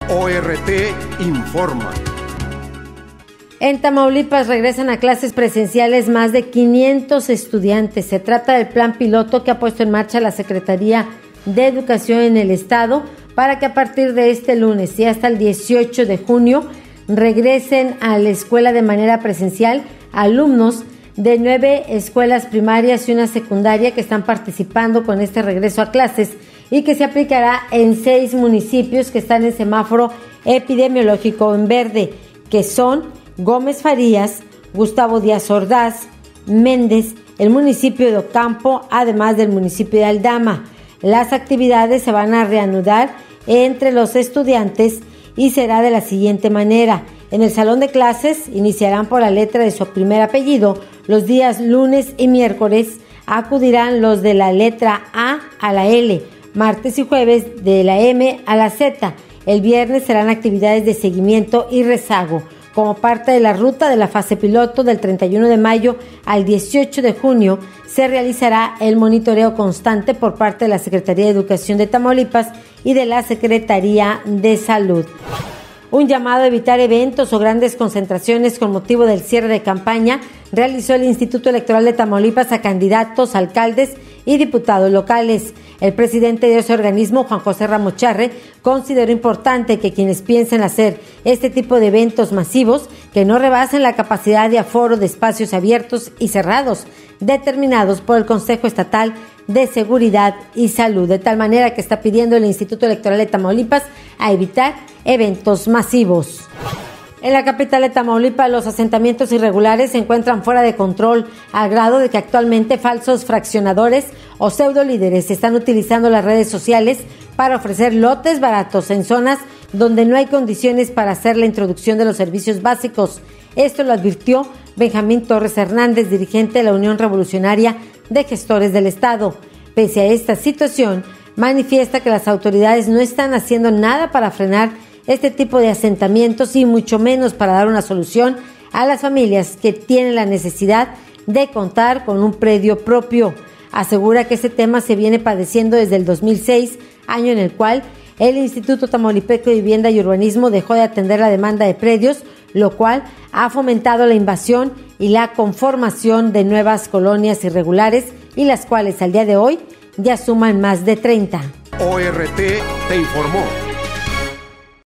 ORT informa. En Tamaulipas regresan a clases presenciales más de 500 estudiantes. Se trata del plan piloto que ha puesto en marcha la Secretaría de Educación en el Estado para que a partir de este lunes y hasta el 18 de junio regresen a la escuela de manera presencial alumnos de 9 escuelas primarias y una secundaria que están participando con este regreso a clases y que se aplicará en 6 municipios que están en semáforo epidemiológico en verde, que son Gómez Farías, Gustavo Díaz Ordaz, Méndez, el municipio de Ocampo, además del municipio de Aldama. Las actividades se van a reanudar entre los estudiantes y será de la siguiente manera. En el salón de clases iniciarán por la letra de su primer apellido. Los días lunes y miércoles acudirán los de la letra A a la L, martes y jueves de la M a la Z. El viernes serán actividades de seguimiento y rezago. Como parte de la ruta de la fase piloto del 31 de mayo al 18 de junio, se realizará el monitoreo constante por parte de la Secretaría de Educación de Tamaulipas y de la Secretaría de Salud. Un llamado a evitar eventos o grandes concentraciones con motivo del cierre de campaña realizó el Instituto Electoral de Tamaulipas a candidatos, alcaldes y diputados locales. El presidente de ese organismo, Juan José Ramos Charre, consideró importante que quienes piensen hacer este tipo de eventos masivos que no rebasen la capacidad de aforo de espacios abiertos y cerrados determinados por el Consejo Estatal de Seguridad y Salud, de tal manera que está pidiendo el Instituto Electoral de Tamaulipas a evitar eventos masivos. En la capital de Tamaulipas, los asentamientos irregulares se encuentran fuera de control, al grado de que actualmente falsos fraccionadores o pseudolíderes están utilizando las redes sociales para ofrecer lotes baratos en zonas donde no hay condiciones para hacer la introducción de los servicios básicos. Esto lo advirtió Benjamín Torres Hernández, dirigente de la Unión Revolucionaria de Gestores del Estado. Pese a esta situación, manifiesta que las autoridades no están haciendo nada para frenar este tipo de asentamientos y mucho menos para dar una solución a las familias que tienen la necesidad de contar con un predio propio. Asegura que este tema se viene padeciendo desde el 2006, año en el cual el Instituto Tamaulipeco de Vivienda y Urbanismo dejó de atender la demanda de predios, lo cual ha fomentado la invasión y la conformación de nuevas colonias irregulares y las cuales al día de hoy ya suman más de 30. ORT te informó.